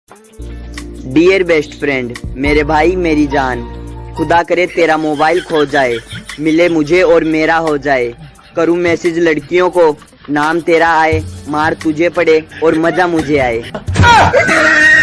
Dear best friend, मेरे भाई मेरी जान, खुदा करे तेरा मोबाइल खो जाए, मिले मुझे और मेरा हो जाए। करूँ मैसेज लड़कियों को, नाम तेरा आए, मार तुझे पड़े और मजा मुझे आए।